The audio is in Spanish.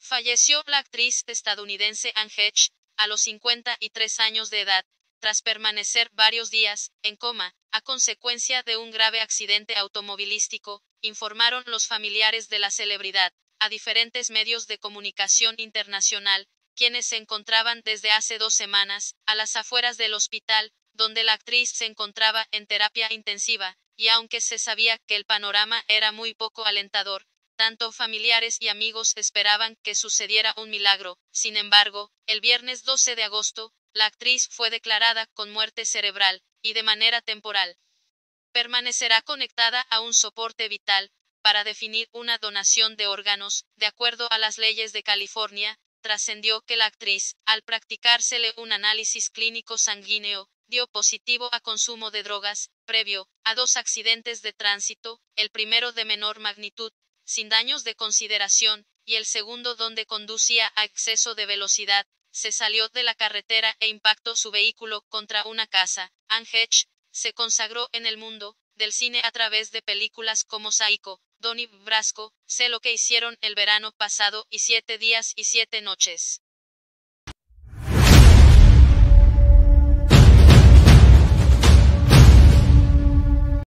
Falleció la actriz estadounidense Anne Heche, a los 53 años de edad, tras permanecer varios días en coma, a consecuencia de un grave accidente automovilístico, informaron los familiares de la celebridad, a diferentes medios de comunicación internacional, quienes se encontraban desde hace 2 semanas, a las afueras del hospital, donde la actriz se encontraba en terapia intensiva, y aunque se sabía que el panorama era muy poco alentador, tanto familiares y amigos esperaban que sucediera un milagro. Sin embargo, el viernes 12 de agosto, la actriz fue declarada con muerte cerebral, y de manera temporal. Permanecerá conectada a un soporte vital, para definir una donación de órganos, de acuerdo a las leyes de California. Trascendió que la actriz, al practicársele un análisis clínico sanguíneo, dio positivo a consumo de drogas, previo a 2 accidentes de tránsito, el primero de menor magnitud, sin daños de consideración, y el segundo donde conducía a exceso de velocidad, se salió de la carretera e impactó su vehículo contra una casa. Anne Heche se consagró en el mundo del cine a través de películas como Psycho, Donnie Brasco, Sé lo que hicieron el verano pasado y 7 días y 7 noches.